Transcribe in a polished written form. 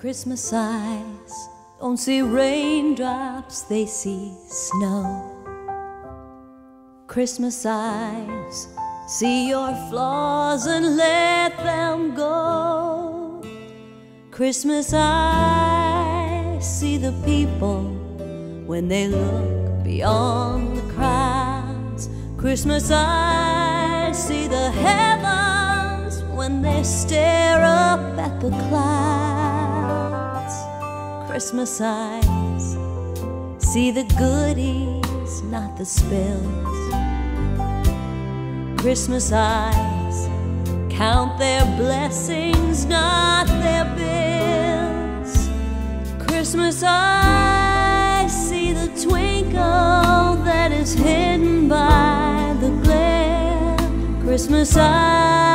Christmas eyes don't see raindrops, they see snow. Christmas eyes see your flaws and let them go. Christmas eyes see the people when they look beyond the crowds. Christmas eyes see the heavens when they stare up at the clouds. Christmas eyes see the goodies, not the spills. Christmas eyes count their blessings, not their bills. Christmas eyes see the twinkle that is hidden by the glare. Christmas eyes